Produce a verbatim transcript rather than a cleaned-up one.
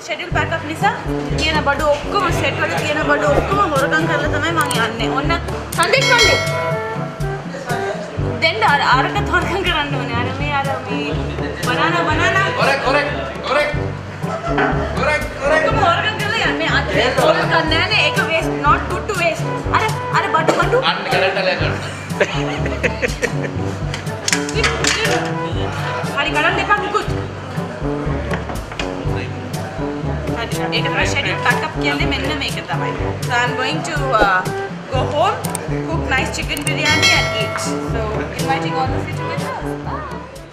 schedule pack up නිසා කියන බඩු ඔක්කොම set වල තියෙන බඩු ඔක්කොම හොරකම් කරලා තමයි මම යන්නේ. ඔන්න සන්දීප් සන්දීප්. දෙන්න අර අරකට හොරකම් කරන්න ඕනේ. අර මේ අර මේ banana banana. correct correct correct correct correct. ඔක්කොම හොරකම් කරලා යන්නේ. අතේ හොරකම් කරන්නේ නැහැ. ඒක waste not good to waste. අර අර බඩු බඩු. අන්න කරන්ට් අලය ගන්න. හරි ගණන් දෙපා මුකුත්. ඒක තමයි schedule pack up කියන්නේ මෙන්න මේක තමයි. So I'm going to uh, go home, cook nice chicken biryani and eat. So inviting all of you to my house. Bye.